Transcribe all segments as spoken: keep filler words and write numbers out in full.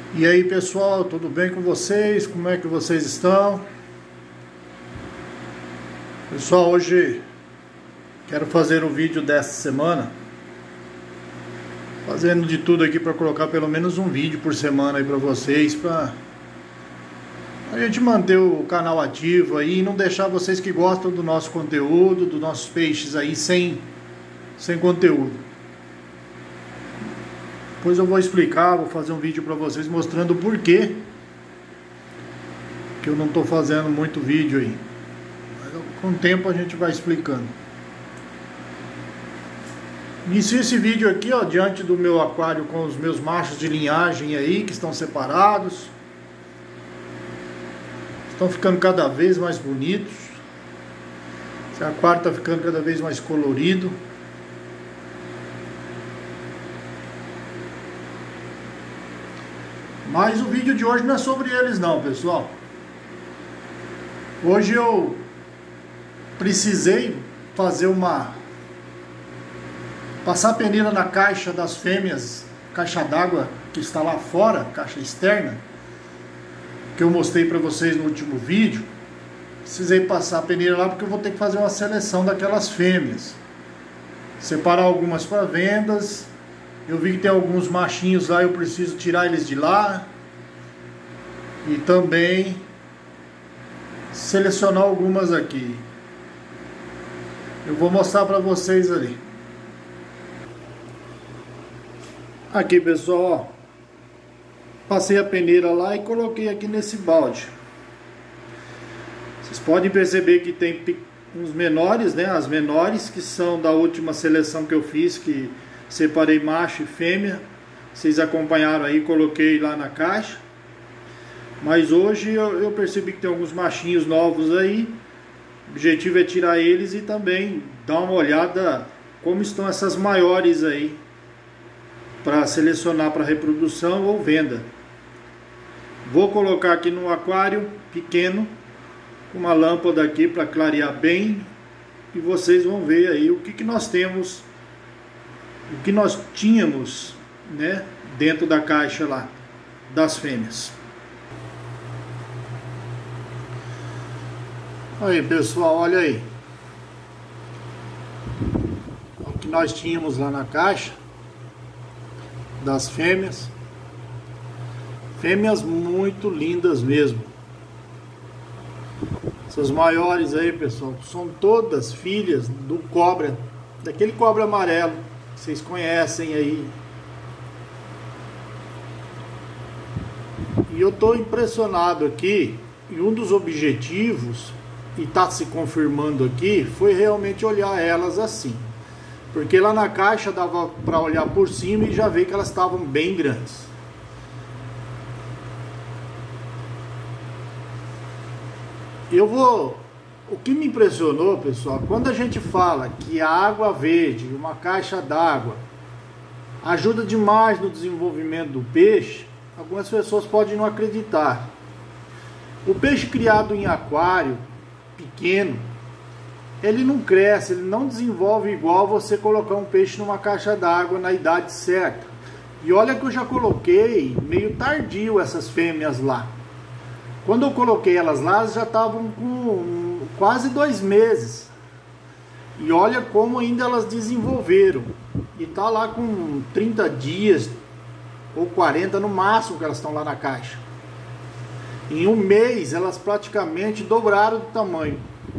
E aí pessoal, tudo bem com vocês? Como é que vocês estão? Pessoal, hoje quero fazer o vídeo desta semana, fazendo de tudo aqui para colocar pelo menos um vídeo por semana aí para vocês, para a gente manter o canal ativo aí e não deixar vocês que gostam do nosso conteúdo, dos nossos peixes aí sem, sem conteúdo. Depois eu vou explicar, vou fazer um vídeo para vocês mostrando o porquê que eu não estou fazendo muito vídeo aí. Mas com o tempo a gente vai explicando. Inicio esse vídeo aqui, ó, diante do meu aquário com os meus machos de linhagem aí, que estão separados. Estão ficando cada vez mais bonitos. Esse aquário está ficando cada vez mais colorido. Mas o vídeo de hoje não é sobre eles não, pessoal. Hoje eu precisei fazer uma... passar a peneira na caixa das fêmeas, caixa d'água que está lá fora, caixa externa, que eu mostrei para vocês no último vídeo. Precisei passar a peneira lá porque eu vou ter que fazer uma seleção daquelas fêmeas. Separar algumas para vendas. Eu vi que tem alguns machinhos lá, eu preciso tirar eles de lá. E também selecionar algumas aqui. Eu vou mostrar para vocês ali. Aqui, pessoal, ó. Passei a peneira lá e coloquei aqui nesse balde. Vocês podem perceber que tem uns menores, né? As menores que são da última seleção que eu fiz, que separei macho e fêmea. Vocês acompanharam aí, coloquei lá na caixa. Mas hoje eu, eu percebi que tem alguns machinhos novos aí. O objetivo é tirar eles e também dar uma olhada como estão essas maiores aí, para selecionar para reprodução ou venda. Vou colocar aqui no aquário pequeno, com uma lâmpada aqui para clarear bem. E vocês vão ver aí o que, que nós temos, o que nós tínhamos, né, dentro da caixa lá das fêmeas. Aí, pessoal, olha aí o que nós tínhamos lá na caixa das fêmeas. Fêmeas muito lindas mesmo. Essas maiores aí, pessoal, são todas filhas do cobra, daquele cobra amarelo que vocês conhecem aí. E eu estou impressionado aqui, e um dos objetivos, e está se confirmando aqui, foi realmente olhar elas assim. Porque lá na caixa dava para olhar por cima e já ver que elas estavam bem grandes. Eu vou... O que me impressionou, pessoal, quando a gente fala que a água verde, uma caixa d'água, ajuda demais no desenvolvimento do peixe, algumas pessoas podem não acreditar. O peixe criado em aquário pequeno, ele não cresce, ele não desenvolve igual você colocar um peixe numa caixa d'água na idade certa. E olha que eu já coloquei meio tardio essas fêmeas lá. Quando eu coloquei elas lá, elas já estavam com quase dois meses. E olha como ainda elas desenvolveram. E tá lá com trinta dias ou quarenta no máximo que elas estão lá na caixa. Em um mês elas praticamente dobraram de tamanho.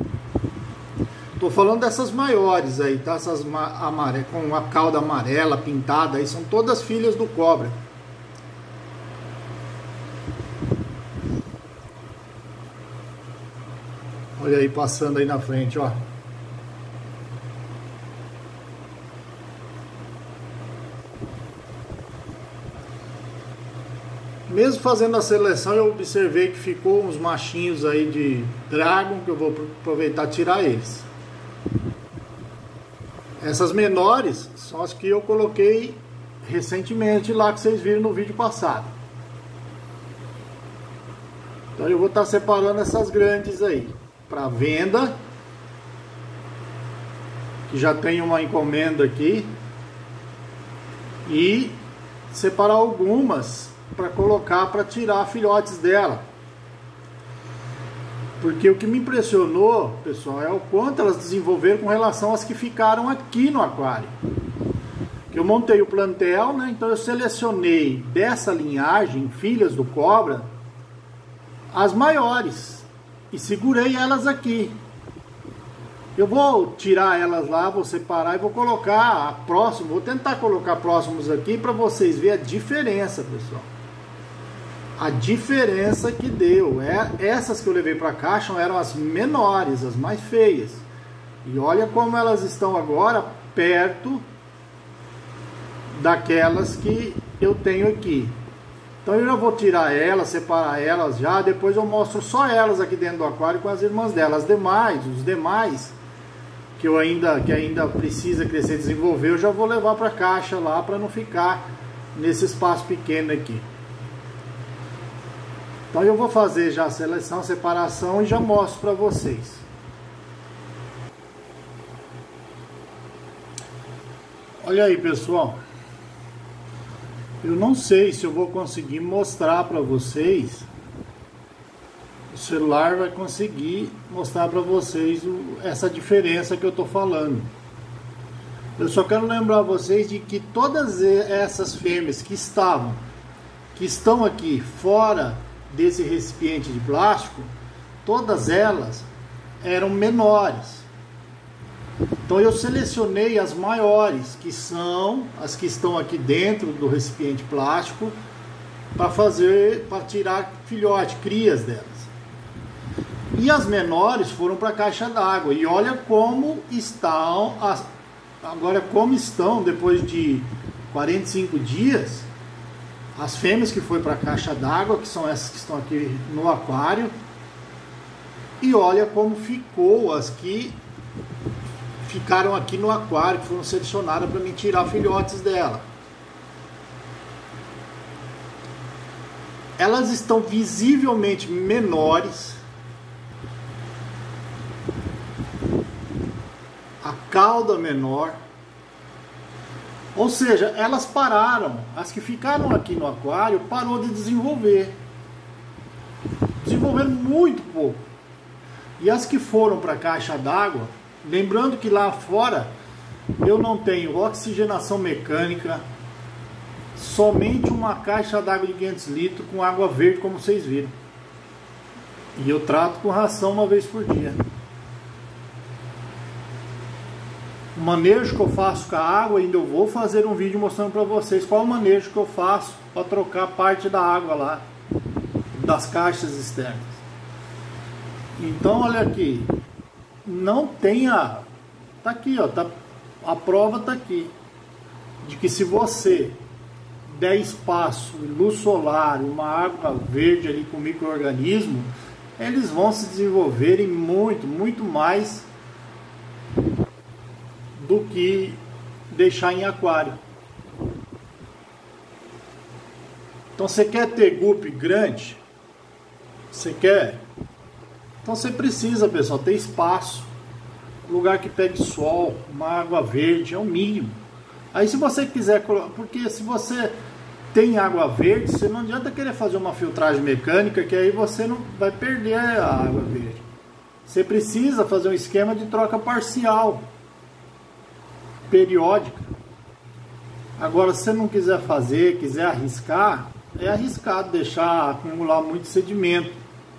Tô falando dessas maiores aí, tá? Essas amare... com a cauda amarela pintada aí, são todas filhas do cobra. Olha aí, passando aí na frente, ó. Mesmo fazendo a seleção, eu observei que ficou uns machinhos aí de Dragon, que eu vou aproveitar e tirar eles. Essas menores são as que eu coloquei recentemente lá, que vocês viram no vídeo passado. Então eu vou estar separando essas grandes aí para venda, que já tem uma encomenda aqui, e separar algumas para colocar, para tirar filhotes dela. Porque o que me impressionou, pessoal, é o quanto elas desenvolveram com relação às que ficaram aqui no aquário. Eu montei o plantel, né? Então eu selecionei dessa linhagem, filhas do cobra, as maiores e segurei elas aqui. Eu vou tirar elas lá, vou separar e vou colocar a próxima, vou tentar colocar próximos aqui para vocês verem a diferença, pessoal. A diferença que deu. É, essas que eu levei para a caixa eram as menores, as mais feias. E olha como elas estão agora perto daquelas que eu tenho aqui. Então eu já vou tirar elas, separar elas já, depois eu mostro só elas aqui dentro do aquário com as irmãs delas. As demais, os demais que eu ainda que ainda precisa crescer, desenvolver, eu já vou levar para a caixa lá para não ficar nesse espaço pequeno aqui. Então eu vou fazer já a seleção, separação e já mostro para vocês. Olha aí, pessoal. Eu não sei se eu vou conseguir mostrar para vocês. O celular vai conseguir mostrar para vocês o, essa diferença que eu estou falando. Eu só quero lembrar vocês de que todas essas fêmeas que estavam, que estão aqui fora desse recipiente de plástico, todas elas eram menores. Então eu selecionei as maiores, que são as que estão aqui dentro do recipiente plástico, para fazer, para tirar filhote, crias delas. E as menores foram para a caixa d'água. E olha como estão, as, agora como estão depois de quarenta e cinco dias, as fêmeas que foi para a caixa d'água, que são essas que estão aqui no aquário. E olha como ficou as que ficaram aqui no aquário, que foram selecionadas para me tirar filhotes dela. Elas estão visivelmente menores. A cauda menor. Ou seja, elas pararam. As que ficaram aqui no aquário parou de desenvolver. Desenvolveram muito pouco. E as que foram para a caixa d'água, lembrando que lá fora eu não tenho oxigenação mecânica, somente uma caixa d'água de quinhentos litros com água verde, como vocês viram. E eu trato com ração uma vez por dia. O manejo que eu faço com a água, ainda eu vou fazer um vídeo mostrando para vocês qual o manejo que eu faço para trocar parte da água lá, das caixas externas. Então olha aqui, não tenha, tá aqui ó, tá, a prova tá aqui, de que se você der espaço, luz solar, uma água verde ali com micro-organismo, eles vão se desenvolverem muito, muito mais do que deixar em aquário. Então você quer ter gupe grande? Você quer? Então você precisa, pessoal, ter espaço, lugar que pegue sol, uma água verde, é o mínimo. Aí se você quiser, porque se você tem água verde, você não adianta querer fazer uma filtragem mecânica, que aí você não vai perder a água verde. Você precisa fazer um esquema de troca parcial, periódica. Agora, se você não quiser fazer, quiser arriscar, é arriscado deixar acumular muito sedimento,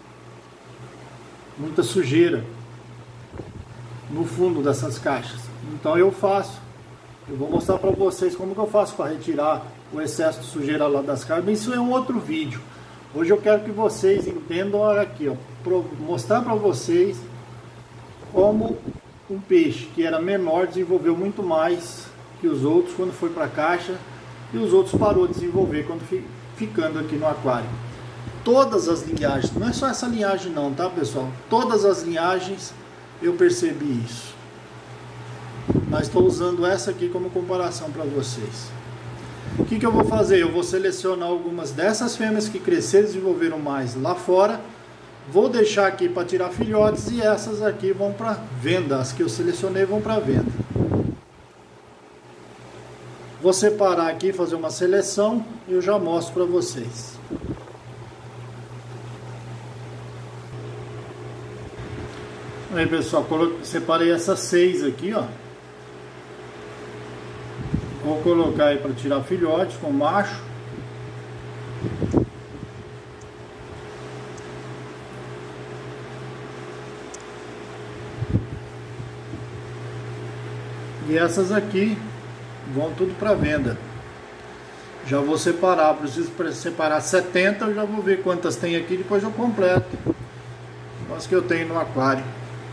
muita sujeira no fundo dessas caixas. Então eu faço, eu vou mostrar para vocês como que eu faço para retirar o excesso de sujeira lá das caixas, mas isso é um outro vídeo. Hoje eu quero que vocês entendam, olha aqui, ó, pro, mostrar para vocês como um peixe que era menor desenvolveu muito mais que os outros quando foi para a caixa, e os outros parou de desenvolver quando fi, ficando aqui no aquário. Todas as linhagens, não é só essa linhagem não, tá pessoal? Todas as linhagens eu percebi isso. Mas estou usando essa aqui como comparação para vocês. O que, que eu vou fazer? Eu vou selecionar algumas dessas fêmeas que cresceram e desenvolveram mais lá fora. Vou deixar aqui para tirar filhotes e essas aqui vão para venda. As que eu selecionei vão para venda. vou separar aqui, fazer uma seleção e eu já mostro para vocês. Aí pessoal, separei essas seis aqui, ó. Vou colocar aí para tirar filhotes com macho. E essas aqui vão tudo para venda. Já vou separar, preciso separar setenta, eu já vou ver quantas tem aqui, depois eu completo as que eu tenho no aquário.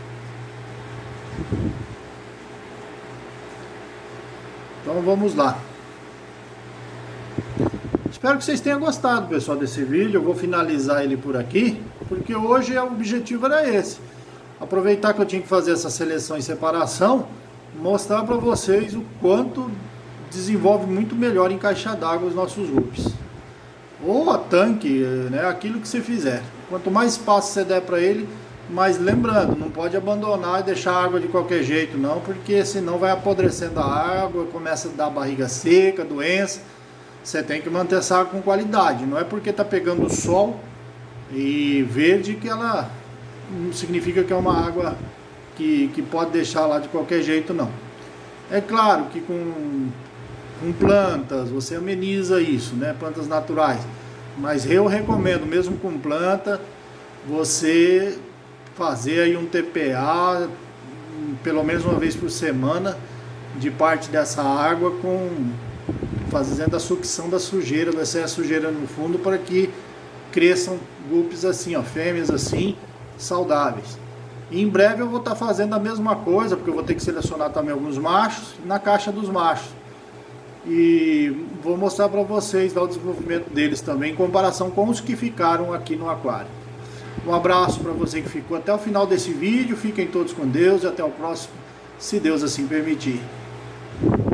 Então vamos lá. Espero que vocês tenham gostado, pessoal, desse vídeo. Eu vou finalizar ele por aqui, porque hoje o objetivo era esse. Aproveitar que eu tinha que fazer essa seleção e separação, mostrar para vocês o quanto desenvolve muito melhor em caixa d'água os nossos guppies. Ou a tanque, né, aquilo que você fizer. Quanto mais espaço você der para ele, mas lembrando, não pode abandonar e deixar a água de qualquer jeito não, porque senão vai apodrecendo a água, começa a dar barriga seca, doença. Você tem que manter essa água com qualidade. Não é porque está pegando sol e verde que ela não significa que é uma água que, que pode deixar lá de qualquer jeito não. É claro que com, com plantas você ameniza isso, né? Plantas naturais. Mas eu recomendo, mesmo com planta, você fazer aí um T P A pelo menos uma vez por semana de parte dessa água, com fazendo a sucção da sujeira, do excesso de sujeira no fundo, para que cresçam guppies assim, ó, fêmeas assim, saudáveis. E em breve eu vou estar fazendo a mesma coisa, porque eu vou ter que selecionar também alguns machos na caixa dos machos. E vou mostrar para vocês lá o desenvolvimento deles também, em comparação com os que ficaram aqui no aquário. Um abraço para você que ficou até o final desse vídeo. Fiquem todos com Deus e até o próximo, se Deus assim permitir.